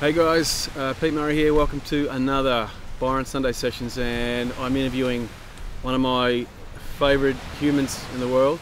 Hey guys, Pete Murray here. Welcome to another Byron Sunday Sessions, and I'm interviewing one of my favourite humans in the world,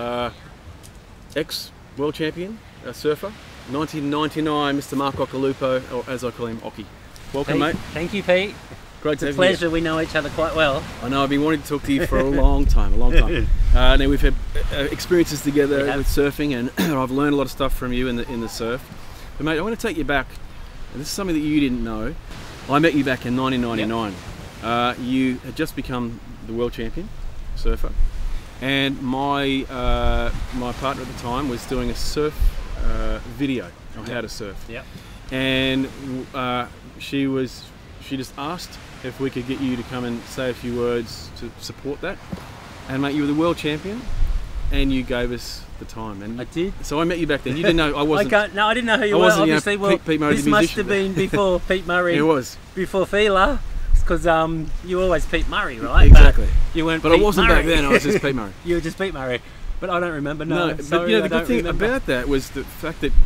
ex-world champion, surfer, 1999, Mr. Mark Occhilupo, or as I call him, Occhi. Welcome, Pete, mate. Thank you, Pete. Great to have you. Pleasure. We know each other quite well. I know. I've been wanting to talk to you for a long time. Now we've had experiences together with surfing, and I've learned a lot of stuff from you in the surf. But mate, I want to take you back. And this is something that you didn't know. I met you back in 1999. Yep. You had just become the world champion surfer, and my partner at the time was doing a surf video on how to surf. Yep. And she just asked if we could get you to come and say a few words to support that. And mate, you were the world champion, and you gave us the time. And I did. So I met you back then. You didn't know I wasn't. No, I didn't know who you were. Obviously, Pete Murray, this must have been before Pete Murray. It was before Fila, because you were always Pete Murray, right? Exactly. But you weren't. But Pete I wasn't Murray. back then. I was just Pete Murray. You were just Pete Murray. But I don't remember. No, but sorry, you know, the I good thing remember. about that was the fact that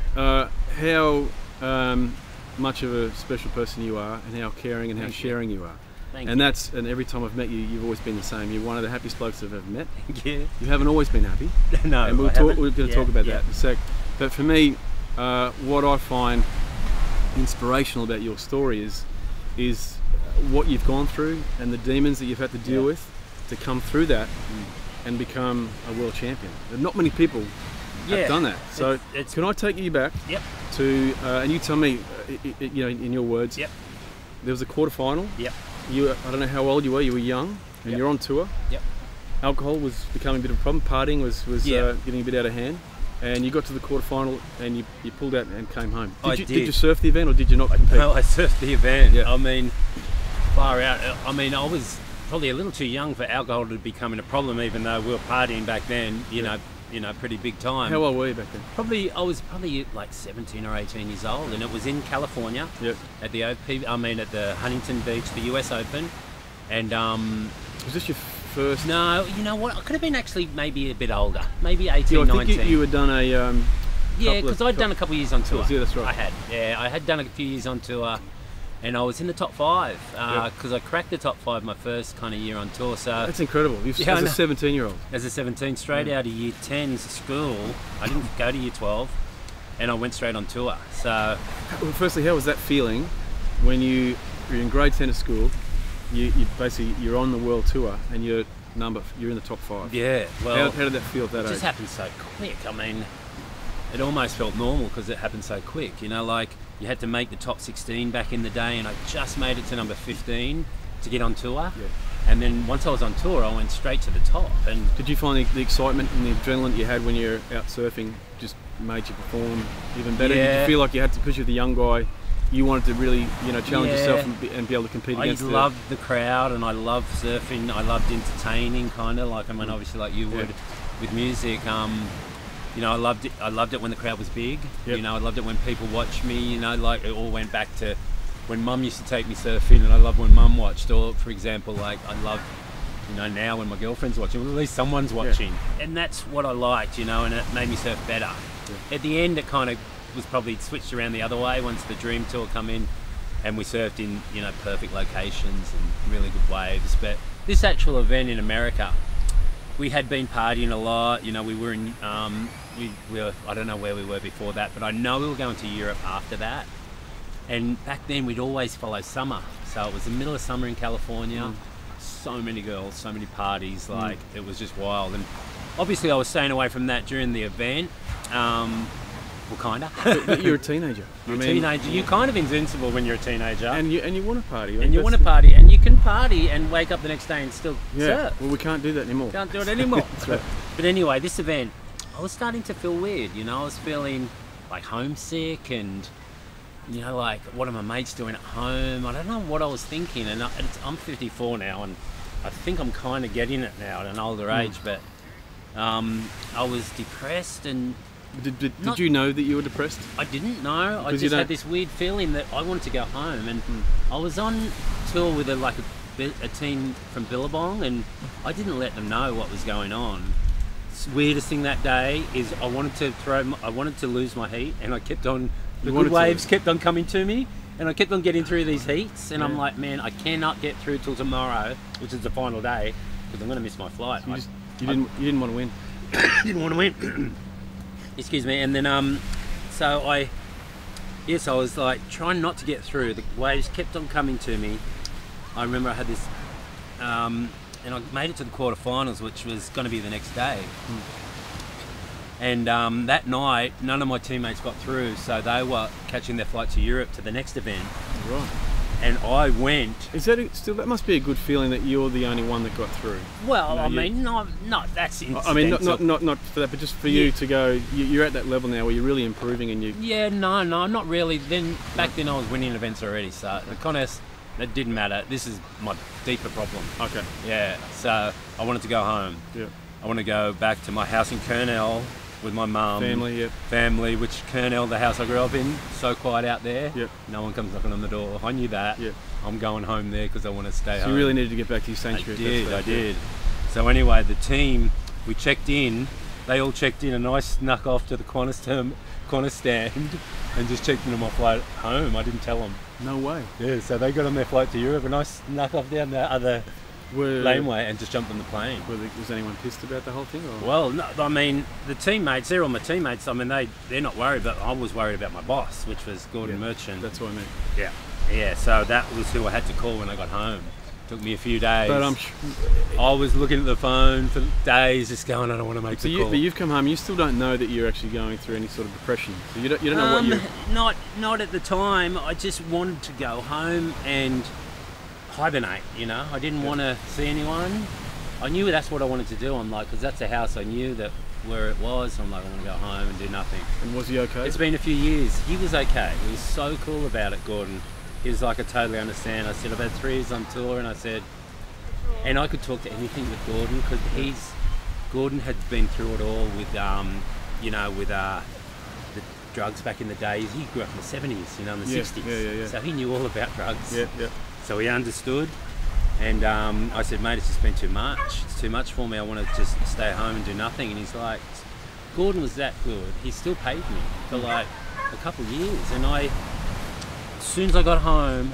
how much of a special person you are, and how caring and how sharing you are. And every time I've met you, you've always been the same. You're one of the happiest blokes I've ever met. Thank you. You haven't always been happy. No, and we're going to talk about that in a sec. But for me, what I find inspirational about your story is what you've gone through and the demons that you've had to deal with to come through that and become a world champion. And not many people have done that. So can I take you back to, and you tell me, you know, in your words, there was a quarterfinal. I don't know how old you were young, and you're on tour. Alcohol was becoming a bit of a problem, partying was getting a bit out of hand, and you got to the quarterfinal and you pulled out and came home. Did you surf the event, or did you not compete? No, I surfed the event. I mean, far out. I mean, I was probably a little too young for alcohol to be becoming a problem, even though we were partying back then, you know, pretty big time. How old were you back then? I was probably like 17 or 18 years old, and it was in California at the at the Huntington Beach, the US Open. And was this your first? No, you know what? I could have been actually maybe a bit older, maybe 18, 19. I think you had done a because I'd done a couple of years on tour. Yeah, that's right. I had done a few years on tour. And I was in the top 5 because I cracked the top 5 my first kind of year on tour. So that's incredible. As a 17-year-old. As a 17, straight out of year 10 school, I didn't go to year 12, and I went straight on tour. So, well, firstly, how was that feeling when you're in grade 10 of school? You're on the world tour and you're in the top 5. Yeah. Well, how did that feel at that age? It just happened so quick. I mean, it almost felt normal because it happened so quick. You know, like. You had to make the top 16 back in the day, and I just made it to number 15 to get on tour. And then once I was on tour, I went straight to the top. And did you find the excitement and the adrenaline that you had when you're out surfing just made you perform even better? Did you feel like you had to, because you're the young guy, you wanted to really, you know, challenge yourself and be able to compete against I loved the crowd, and I loved surfing. I loved entertaining, kind of like, I mean, obviously like you would with music. You know, I loved it when the crowd was big. You know, I loved it when people watched me. You know, like it all went back to when Mum used to take me surfing, and I loved when Mum watched. Or, for example, like I love, you know, now when my girlfriend's watching, well, at least someone's watching, and that's what I liked. You know, and it made me surf better. At the end, it kind of was probably switched around the other way once the Dream Tour come in, and we surfed in, you know, perfect locations and really good waves. But this actual event in America, we had been partying a lot. You know, we were in. We were, I don't know where we were before that, but I know we were going to Europe after that. And back then we'd always follow summer. So it was the middle of summer in California. So many girls, so many parties, like it was just wild. And obviously I was staying away from that during the event. Well, kinda. But you're a teenager. You're a teenager. You're kind of invincible when you're a teenager. And you want to party. And you want to party, and you can party and wake up the next day and still surf. Well, we can't do that anymore. Can't do it anymore. That's right. But anyway, this event, I was starting to feel weird, you know. I was feeling like homesick, and you know, like what are my mates doing at home? I don't know what I was thinking, and I'm 54 now, and I think I'm kind of getting it now at an older age. But I was depressed, and did you know that you were depressed? I didn't know. I just had this weird feeling that I wanted to go home, and I was on tour with a team from Billabong, and I didn't let them know what was going on. Weirdest thing that day is I wanted to lose my heat, and I kept on The good waves kept on coming to me, and I kept on getting through these heats, and I'm like, man, I cannot get through till tomorrow, which is the final day, because I'm going to miss my flight. So you didn't want to win. Didn't want to win. Excuse me. And then so I was like trying not to get through. The waves kept on coming to me. I remember I had this, and I made it to the quarterfinals, which was going to be the next day. And that night, none of my teammates got through, so they were catching their flight to Europe to the next event. Right. And I went. Is that still? That must be a good feeling that you're the only one that got through. Well, I mean, not that's incidental. I mean, not for that, but just for you to go. You're at that level now where you're really improving, and you. Yeah, no, not really. Back then I was winning events already, so the contest that didn't matter. This is my deeper problem. Okay. Yeah. So I wanted to go home. Yeah. I want to go back to my house in Kernell with my mum. Family, which Kernell, the house I grew up in, so quiet out there. Yep. No one comes knocking on the door. I knew that. Yep. I'm going home there because I want to stay home. So you really needed to get back to your sanctuary. I did. So anyway, the team, we checked in. They all checked in, and I snuck off to the Qantas stand and just checked into my flight home. I didn't tell them. No way. Yeah. So they got on their flight to Europe, and I snuck off down the other laneway and just jumped on the plane. Was anyone pissed about the whole thing? Or? Well, no, I mean, the teammates, they're all my teammates. I mean, they're not worried, but I was worried about my boss, which was Gordon Merchant. That's what I meant. Yeah. Yeah, so that was who I had to call when I got home. Took me a few days. But I was looking at the phone for days, just going, I don't want to make the call. But you've come home, you still don't know that you're actually going through any sort of depression. So you don't know what you're... Not at the time. I just wanted to go home and hibernate, you know. I didn't want to see anyone. I knew that's what I wanted to do. I'm like, because that's the house I knew that where it was. I'm like, I want to go home and do nothing. And was he okay? It's been a few years. He was okay. He was so cool about it, Gordon. He was like, I totally understand. I said, I've had 3 years on tour, and I said, and I could talk to anything with Gordon, because Gordon had been through it all with, with the drugs back in the day. He grew up in the 70s, in the 60s. Yeah. So he knew all about drugs. Yeah. So he understood, and I said, mate, it's just been too much. It's too much for me. I want to just stay home and do nothing. And he's like, Gordon was that good. He still paid me for like a couple of years. And as soon as I got home,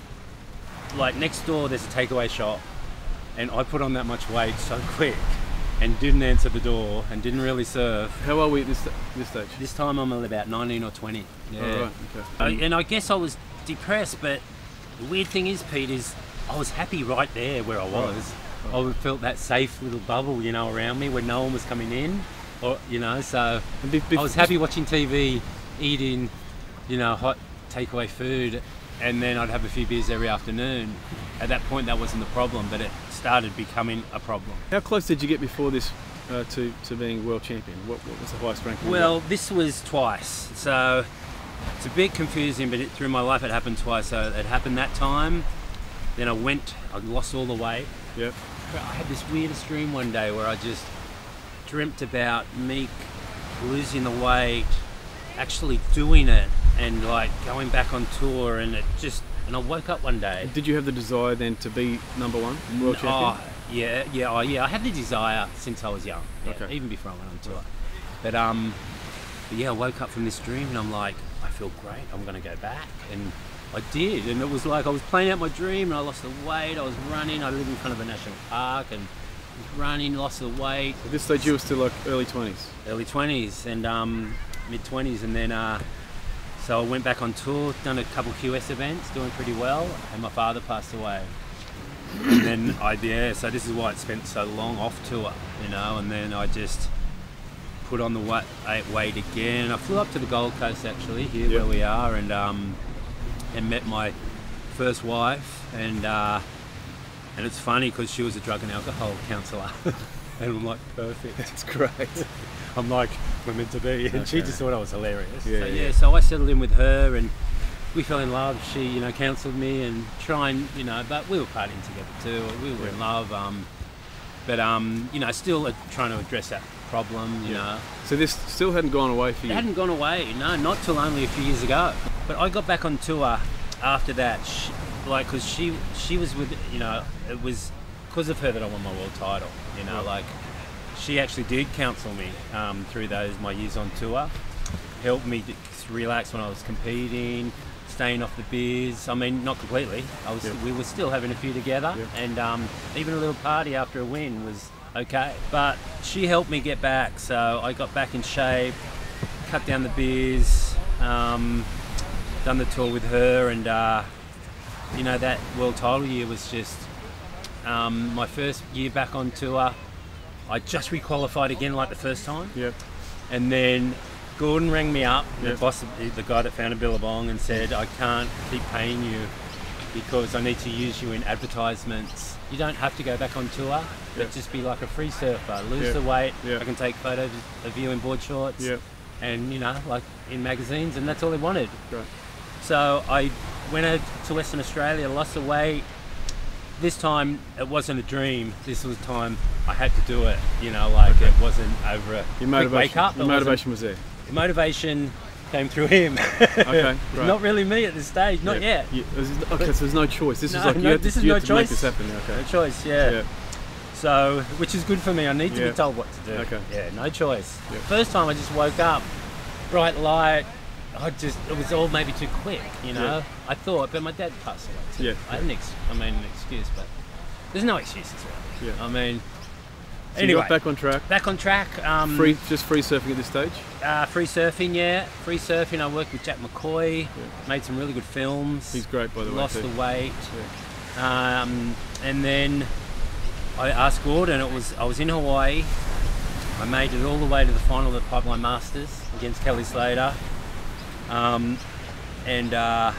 next door there's a takeaway shop, and I put on that much weight so quick and didn't answer the door and didn't really serve. How are we at this stage? This time I'm about 19 or 20. Yeah. Oh, right. Okay. And I guess I was depressed, but the weird thing is, Pete, I was happy right there where I was. Right. I felt that safe little bubble, around me where no one was coming in, so I was happy watching TV, eating, hot takeaway food, and then I'd have a few beers every afternoon. At that point, that wasn't the problem, but it started becoming a problem. How close did you get before this to being world champion? What was the highest rank? Well, this was twice, so it's a bit confusing, but through my life it happened twice. So it happened that time, then I lost all the weight. Yep. I had this weirdest dream one day where I just dreamt about me losing the weight, actually doing it, and like going back on tour, and I woke up one day. Did you have the desire then to be number one world champion? Yeah. I had the desire since I was young. Yeah, okay. Even before I went on tour. But I woke up from this dream and I'm like, I feel great. I'm going to go back, and I did. And it was like I was playing out my dream, and I lost the weight. I was running. I live in front of a national park, and was running, lost the weight. At this stage, you were still like early 20s. Early 20s and mid 20s, and then. So I went back on tour, done a couple QS events, doing pretty well, and my father passed away. And then so this is why it spent so long off tour, and then I just put on the weight again. I flew up to the Gold Coast actually, here where we are, and met my first wife, and it's funny because she was a drug and alcohol counsellor. And I'm like, perfect. That's great. I'm like, we're meant to be. And she just thought I was hilarious. So I settled in with her, and we fell in love. She, counselled me and trying, but we were partying together too. We were in love. Still trying to address that problem, So this still hadn't gone away for you? It hadn't gone away, no, not till only a few years ago. But I got back on tour after that, because she was with, it was because of her that I won my world title, she actually did counsel me through my years on tour. helped me to relax when I was competing, staying off the beers. I mean, not completely. We were still having a few together, and even a little party after a win was okay. But she helped me get back, so I got back in shape, cut down the beers, done the tour with her, and you know, that world title year was just my first year back on tour. I just re-qualified again like the first time. Yep. And then Gordon rang me up, the boss, the guy that founded Billabong, and said, I can't keep paying you because I need to use you in advertisements. You don't have to go back on tour, but just be like a free surfer, lose the weight. I can take photos of you in board shorts and, you know, like in magazines, and that's all they wanted. Right. So I went out to Western Australia, lost the weight. This time it wasn't a dream. This was time I had to do it. You know, like it wasn't over a quick wake up. Your motivation was there. The motivation came through him. Okay, right. Not really me at this stage. Not yet. Okay, so there's no choice. This is like you have to make this happen. Okay. No choice. Yeah. So, which is good for me. I need to be told what to do. Okay. Yeah. No choice. First time I just woke up, bright light. It was all maybe too quick, you know. I thought, but my dad passed away too. I had an excuse, but there's no excuses really. I mean, so anyway, you got back on track. Back on track. Just free surfing at this stage. Free surfing, free surfing. I worked with Jack McCoy. Made some really good films. He's great, by the way. Lost the weight. And then I asked Gordon. I was in Hawaii. I made it all the way to the final of the Pipeline Masters against Kelly Slater. And then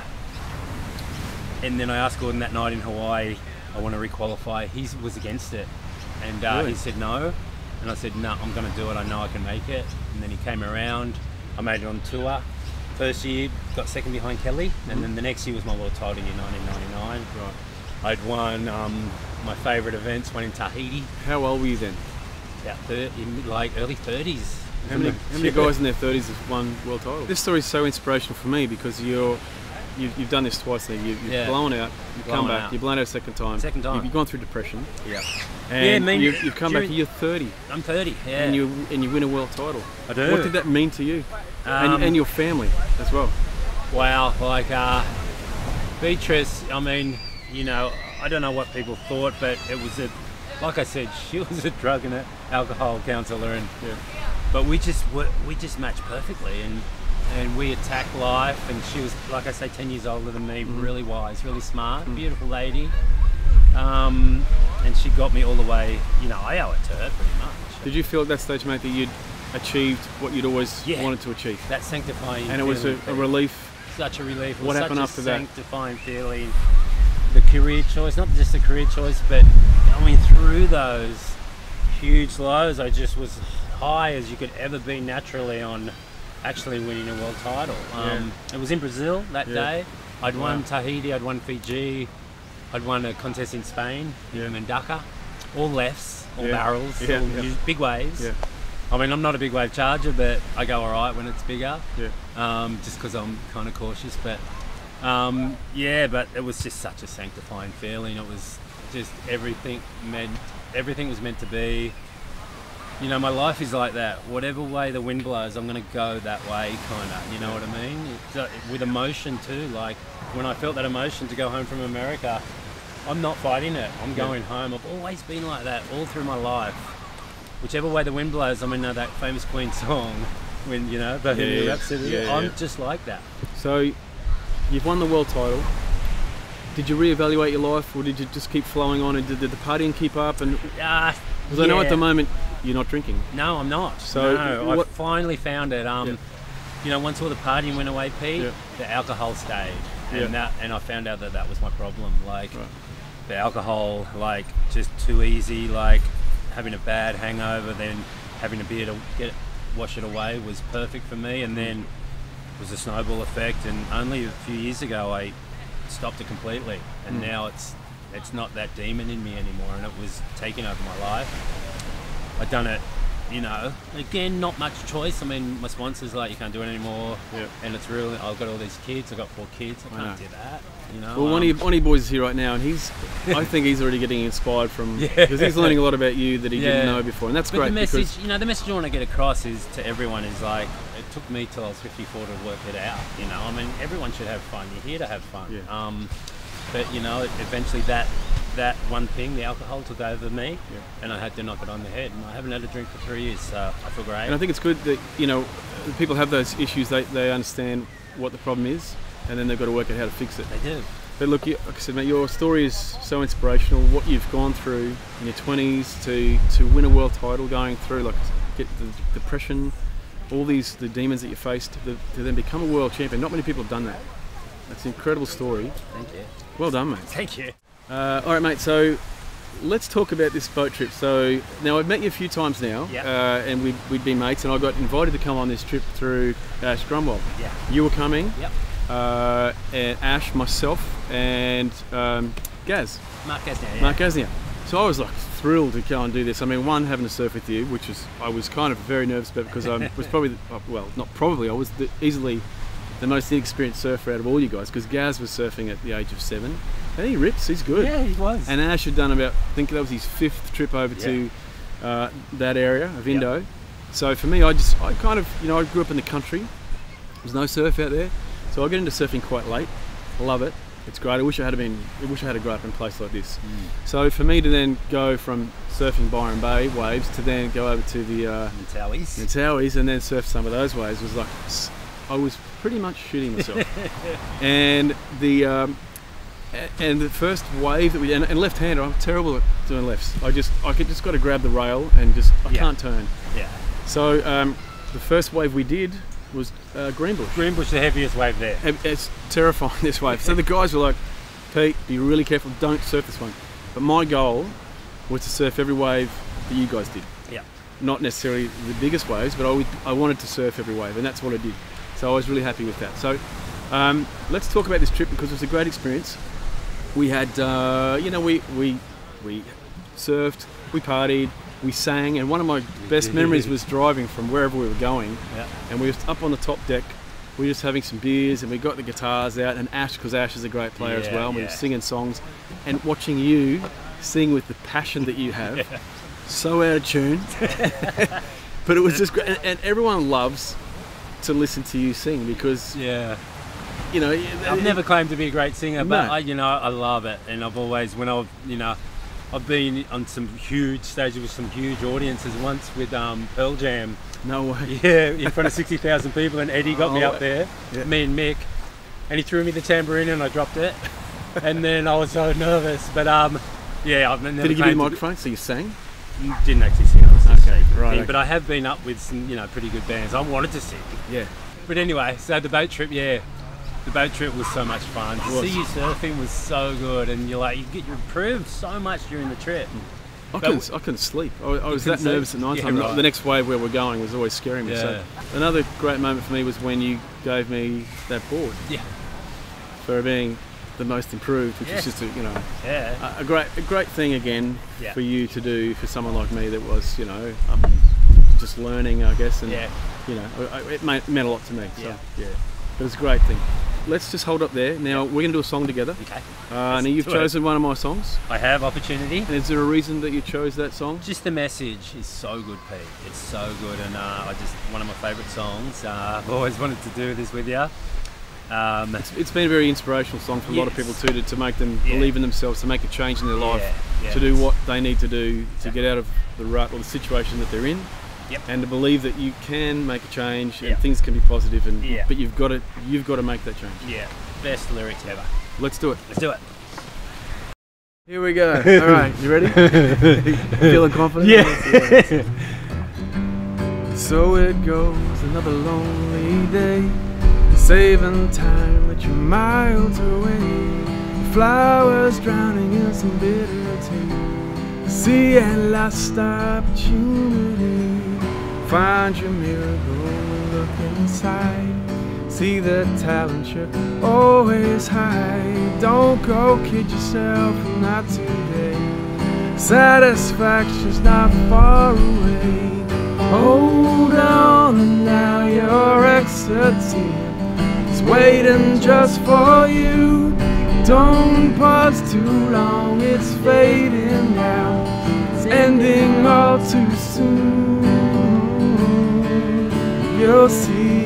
I asked Gordon that night in Hawaii, I want to re-qualify. He was against it, and he said no, and I said no, I'm going to do it. I know I can make it. And then he came around. I made it on tour. First year, got second behind Kelly, and then the next year was my world title year, 1999. Right. I'd won my favourite events, one in Tahiti. How old were you then? About like early 30s. How many guys in their 30s have won world titles? This story is so inspirational for me because you've done this twice now. You've blown out, you've come back, you've blown out a second time. You've gone through depression. Yeah. And you've come back and you're 30. I'm 30, yeah. And you win a world title. I do. What did that mean to you? And your family as well? Wow, like Beatrice, I mean, you know, I don't know what people thought, but it was like I said, she was a drug and alcohol counsellor, and but we just matched perfectly, and we attacked life. And she was, like I say, 10 years older than me, really wise, really smart, beautiful lady. And she got me all the way. You know, I owe it to her pretty much. Did you feel at that stage, mate, that you'd achieved what you'd always wanted to achieve? That sanctifying. And it was a relief. Such a relief. What happened after that? Sanctifying feeling. The career choice, not just the career choice, but going through those huge lows, I just was high as you could ever be naturally on actually winning a world title. It was in Brazil that day. I'd won Tahiti, I'd won Fiji, I'd won a contest in Spain, in Mendaka. All lefts, all barrels, all big waves. I mean, I'm not a big wave charger, but I go all right when it's bigger, just because I'm kind of cautious. But but it was just such a sanctifying feeling. It was just everything was meant to be. You know, my life is like that. Whatever way the wind blows, I'm going to go that way, kind of. You know what I mean? With emotion too. Like when I felt that emotion to go home from America, I'm not fighting it. I'm going home. I've always been like that all through my life. Whichever way the wind blows, I mean, that famous Queen song, when, you know, Bohemian Rhapsody. I'm just like that. So, you've won the world title. Did you reevaluate your life, or did you just keep flowing on? And did the partying keep up? And because I know at the moment you're not drinking. No, I'm not. So I finally found it. You know, once all the partying went away, Pete, the alcohol stayed, and I found out that was my problem. Like the alcohol, like just too easy. Like having a bad hangover, then having a beer to wash it away was perfect for me, and then it was a snowball effect. And only a few years ago, I stopped it completely, and now it's not that demon in me anymore, and it was taking over my life. I'd done it you know, again, not much choice. I mean, my sponsors like, you can't do it anymore. Yep. And it's really, I've got all these kids. I've got 4 kids. I can't do that. You know. Well, one of your boys is here right now, and I think he's already getting inspired from, because he's learning a lot about you that he didn't know before, and that's great. The message, you know, the message I want to get across is to everyone is like, it took me till I was 54 to work it out. You know, I mean, everyone should have fun. You're here to have fun. Yeah. But you know, eventually that one thing, the alcohol, took over me, and I had to knock it on the head. And I haven't had a drink for 3 years, so I feel great. And I think it's good that, you know, people have those issues. They understand what the problem is, and then they've got to work out how to fix it. They do. But look, like I said, mate, your story is so inspirational. What you've gone through in your 20s to win a world title, going through, like, get the depression, all the demons that you faced, to then become a world champion. Not many people have done that. That's an incredible story. Thank you. Well done, mate. Thank you. All right, mate. So let's talk about this boat trip. So now I've met you a few times now, and we'd been mates, and I got invited to come on this trip through Ash Grumwald. Yeah. You were coming. Yep. And Ash, myself, and Gaz. Mark Occhilupo. Yeah. Mark Occhilupo. So I was like thrilled to go and do this. I mean, one, having to surf with you, which I was kind of very nervous about, because I was probably, well, not probably, I was easily the most inexperienced surfer out of all you guys, because Gaz was surfing at the age of 7, and he rips, he's good. Yeah, he was. And Ash had done about, I think that was his 5th trip over to that area of Indo. Yep. So for me, I kind of, you know, I grew up in the country. There's no surf out there, so I get into surfing quite late. I love it. It's great. I wish I had to grow up in a place like this. So for me to then go from surfing Byron Bay waves to then go over to the Mentawais and then surf some of those waves was like, I was pretty much shooting myself. And the first wave that and left-hander, I'm terrible at doing lefts. I just got to grab the rail and I can't turn. Yeah. So the first wave we did was Greenbush. Greenbush, the heaviest wave there. It's terrifying, this wave. So the guys were like, Pete, be really careful, don't surf this one. But my goal was to surf every wave that you guys did. Yeah. Not necessarily the biggest waves, but I wanted to surf every wave, and that's what I did. So I was really happy with that. So let's talk about this trip, because it was a great experience. We had, you know, we surfed, we partied, we sang, and one of my best memories was driving from wherever we were going, and we were up on the top deck. We were just having some beers, and we got the guitars out, and Ash, because Ash is a great player as well, and we were singing songs, and watching you sing with the passion that you have, so out of tune, but it was just great, and everyone loves to listen to you sing, because you know, I've never claimed to be a great singer, but I love it, and I've always, I've been on some huge stages with some huge audiences. Once with Pearl Jam. No way. Yeah, in front of 60,000 people, and Eddie got me up there, me and Mick, and he threw me the tambourine and I dropped it, and then I was so nervous. But yeah, I've never. Did he give you the microphone so you sang? Didn't actually sing. I was just right. Okay. But I have been up with some, pretty good bands. I wanted to sing. Yeah. But anyway, so the boat trip, the boat trip was so much fun. To see you surfing was so good, and you improved so much during the trip. I couldn't sleep. I was that nervous at night time. Right. The next wave where we're going was always scaring me. So another great moment for me was when you gave me that board. Yeah. For being the most improved, which is just a great thing again for you to do for someone like me that was just learning, I guess, and it meant a lot to me. So it was a great thing. Let's just hold up there. Now we're going to do a song together. Okay. Now you've chosen one of my songs. I have, Opportunity. And is there a reason that you chose that song? Just the message is so good, Pete. It's so good, and one of my favourite songs. I've always wanted to do this with you. It's been a very inspirational song for a lot of people too, to make them believe in themselves, to make a change in their life, to do what they need to do to get out of the rut or the situation that they're in. Yep. And to believe that you can make a change and things can be positive, but you've got to make that change. Yeah, best lyrics ever. Let's do it. Let's do it. Here we go. All right, you ready? Feeling confident? Yeah. So it goes, another lonely day, saving time that you're miles away. The flowers drowning in some bitter tea. See at last opportunity. Find your miracle and look inside. See the talent you always hide. Don't go kid yourself, not today. Satisfaction's not far away. Hold on now, your exit's here. It's waiting just for you. Don't pause too long, it's fading now. It's ending all too soon. You'll see.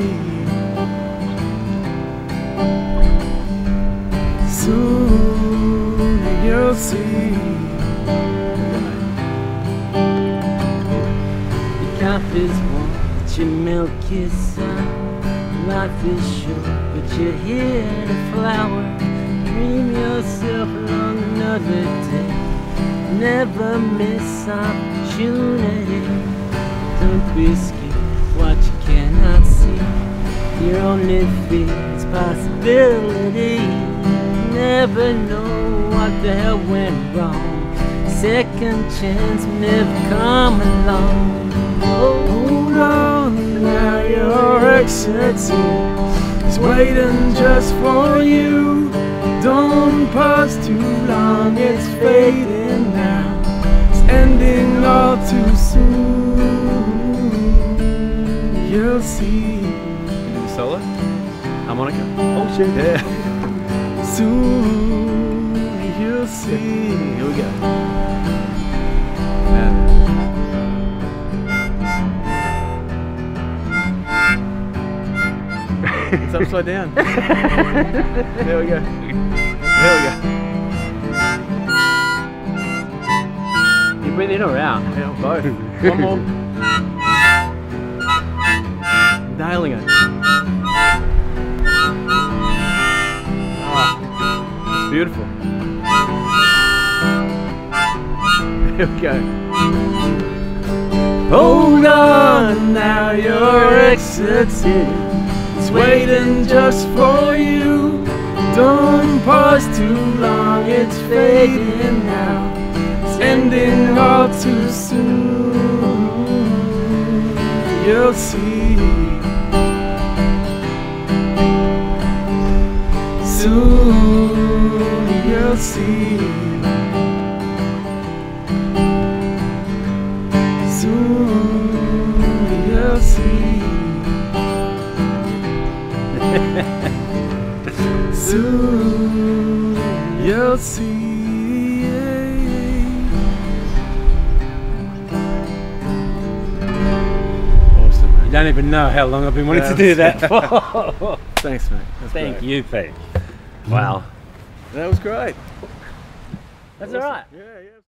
Soon you'll see. Your coffee's warm, but your milk is sour. Life is short, but you're here to flower. Dream yourself along another day. Never miss opportunity. Don't be scared of what you cannot see. Your only fear is possibility. Never know what the hell went wrong. Second chance will never come along. Hold on now, your exit's here. It's waiting just for you. Don't pause too long, it's fading now. It's ending all too soon. You'll see. Solo? Harmonica? Oh shit. Yeah. Soon you'll see. Here we go. It's upside down. There we go. There we go. You breathe in or out? Yeah, both. One more. Nailing it. It's beautiful. Here we go. Hold on now, your exit's here. It's waiting just for you. Don't pause too long, it's fading now. It's ending all too soon. You'll see. Soon you'll see. Soon you'll see. Soon you'll see. Awesome, man. You don't even know how long I've been wanting to do that for. Thanks, mate. That's Thank great. you, Pete. Wow. That was great. That's all right. Yeah, yeah.